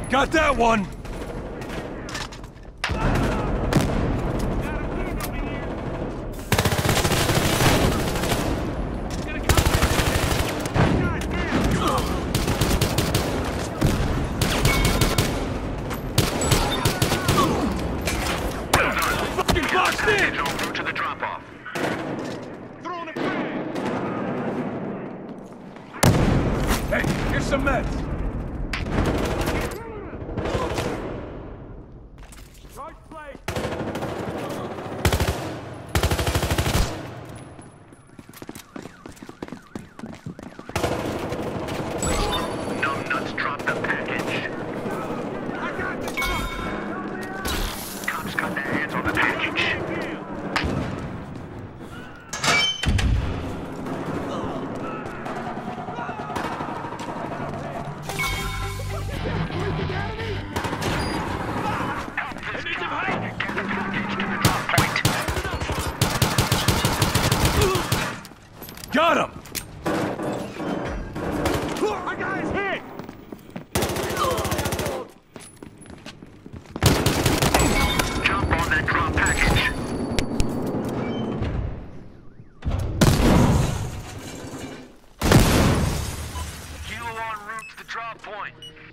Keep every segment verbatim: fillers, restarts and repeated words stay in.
Got that one! Some meds. Charge plate. No nuts dropped the package. I got this. Cops got their hands on the package. Got him! I got his head! Jump on that drop package. Kilo en route to the drop point.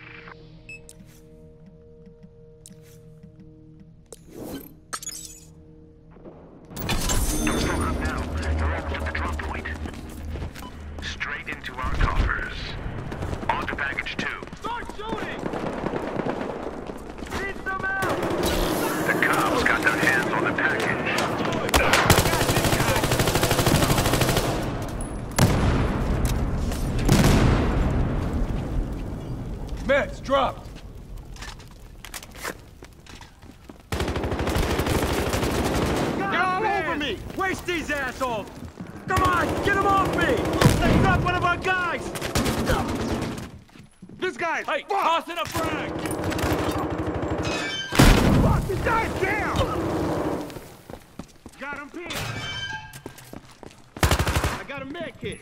Don't slow up now. You're almost at the drop point. Straight into our coffers. On to package two. Start shooting! Need some help! The cops got their hands on the package. Meds dropped. Get all over me! Waste these assholes! Come on, get them off me! They got one of our guys! This guy! Hey, tossing a frag! Fuck, this guy's down! Got him pinned! I got a med kit!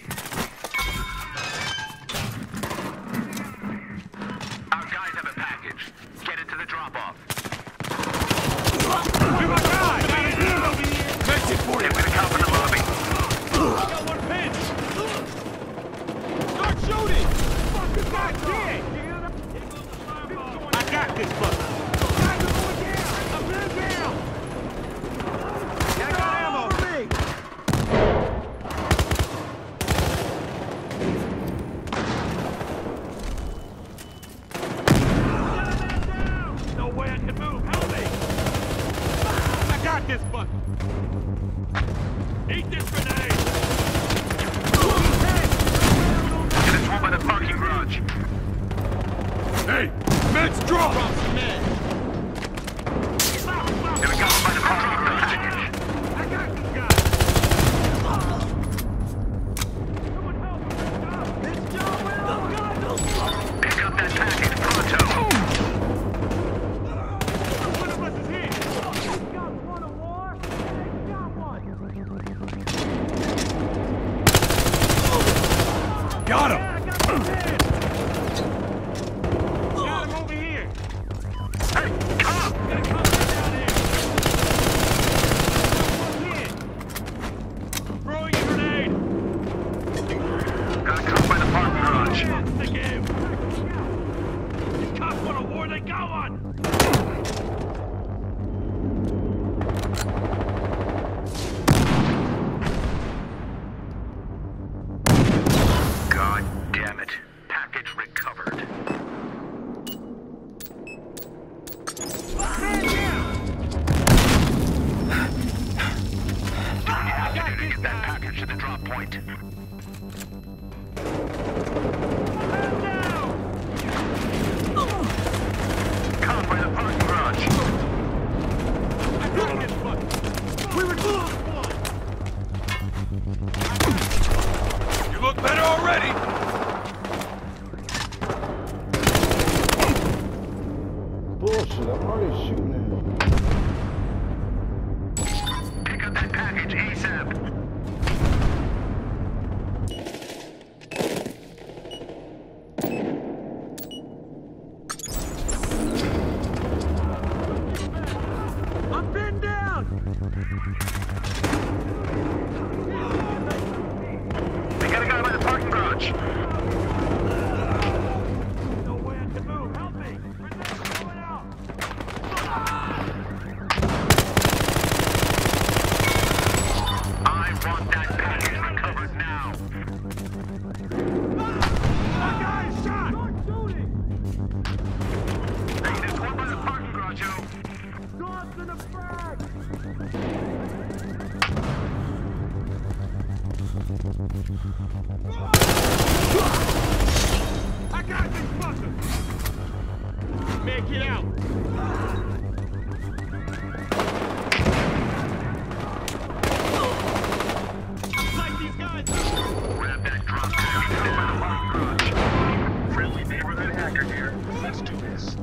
Our guys have a package. Get it to the drop-off. Where's my guy? Got a deal over here! Meds it for you! Get with a cop in the lobby. I got one pinned! Start shooting! Fuck, this guy's dead! I got this fucker! Guys are going down! I'm going down! I got ammo! No way I can move! Help me! I got this fucker! Eat this grenade! Get this one by the parking garage. Hey, meds drop! Get a cop by the parking garage. I got this guy! Someone help me! It's Joe Will! Pick up that package pronto. One of us is here! You guys want a war? They got one! Got him! Yeah, I got him dead! Got him over here! Hey, cop! Gotta come down here! Here! Throwing a grenade! Got a cop by the parking garage. That's the game! These cops want a war, they got one! God damn it. Package recovered. Man down! You have to do to get that package to the drop point. Man down! Cop by the parking garage. I got this fucker! We were close! You look better already! Bullshit, I'm already shooting at him. Pick up that package ASAP. down! We got a guy by the parking garage. Nowhere to move. Help me! Grenade going out! I want that package recovered now. That guy is shot! Start shooting! Hey, there's one by the parking garage, yo. Shots in the back! I got this fucker! Make it out! Light these guys up! Grab that drop package headed by the parking garage. Friendly neighborhood hacker here. Let's do this.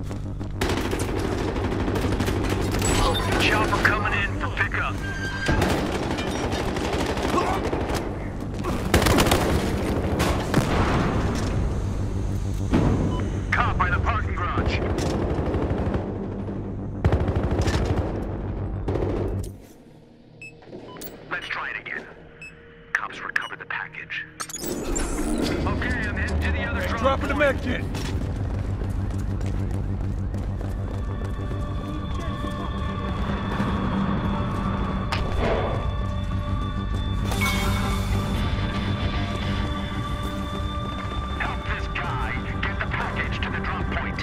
Chopper coming in for pickup. Cop by the parking garage. Let's try it again. Cops recovered the package. Okay, I'm heading to the other drop Dropping the point. med kit. Help this guy get the package to the drop point.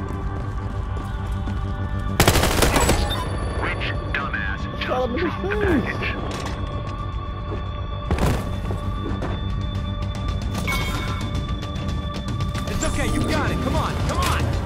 Which dumbass Shot him in just the dropped the face. package? It's okay, you got it. Come on, come on!